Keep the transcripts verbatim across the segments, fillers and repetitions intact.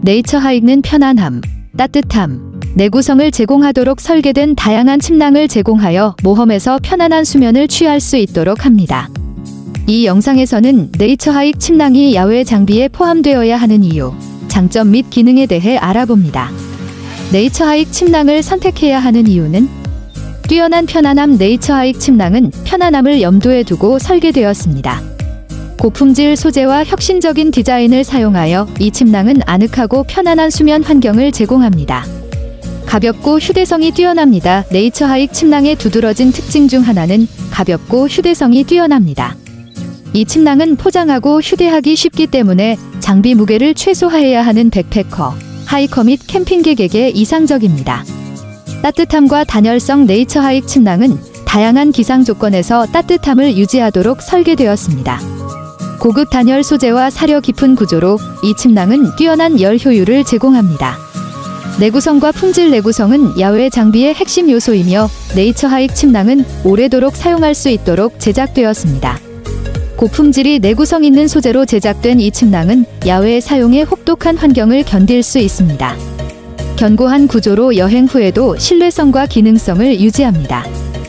네이처하익는 편안함, 따뜻함, 내구성을 제공하도록 설계된 다양한 침낭을 제공하여 모험에서 편안한 수면을 취할 수 있도록 합니다. 이 영상에서는 네이처하익 침낭이 야외 장비에 포함되어야 하는 이유, 장점 및 기능에 대해 알아봅니다. 네이처하익 침낭을 선택해야 하는 이유는 뛰어난 편안함. 네이처하익 침낭은 편안함을 염두에 두고 설계되었습니다. 고품질 소재와 혁신적인 디자인을 사용하여 이 침낭은 아늑하고 편안한 수면 환경을 제공합니다. 가볍고 휴대성이 뛰어납니다. 네이처하익 침낭의 두드러진 특징 중 하나는 가볍고 휴대성이 뛰어납니다. 이 침낭은 포장하고 휴대하기 쉽기 때문에 장비 무게를 최소화해야 하는 백패커, 하이커 및 캠핑객에게 이상적입니다. 따뜻함과 단열성. 네이처하익 침낭은 다양한 기상 조건에서 따뜻함을 유지하도록 설계되었습니다. 고급 단열 소재와 사려 깊은 구조로 이 침낭은 뛰어난 열 효율을 제공합니다. 내구성과 품질. 내구성은 야외 장비의 핵심 요소이며 네이처하익 침낭은 오래도록 사용할 수 있도록 제작되었습니다. 고품질이 내구성 있는 소재로 제작된 이 침낭은 야외 사용에 혹독한 환경을 견딜 수 있습니다. 견고한 구조로 여행 후에도 신뢰성과 기능성을 유지합니다.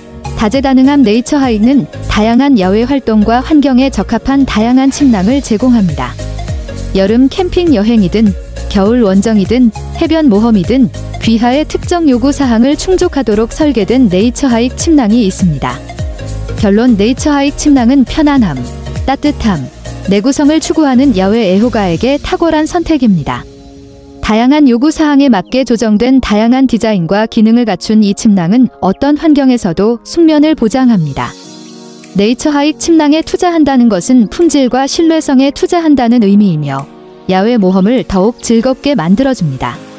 다재다능함. 네이처하익은 다양한 야외 활동과 환경에 적합한 다양한 침낭을 제공합니다. 여름 캠핑 여행이든 겨울 원정이든 해변 모험이든 귀하의 특정 요구 사항을 충족하도록 설계된 네이처하익 침낭이 있습니다. 결론. 네이처하익 침낭은 편안함, 따뜻함, 내구성을 추구하는 야외 애호가에게 탁월한 선택입니다. 다양한 요구사항에 맞게 조정된 다양한 디자인과 기능을 갖춘 이 침낭은 어떤 환경에서도 숙면을 보장합니다. 네이처하익 침낭에 투자한다는 것은 품질과 신뢰성에 투자한다는 의미이며 야외 모험을 더욱 즐겁게 만들어줍니다.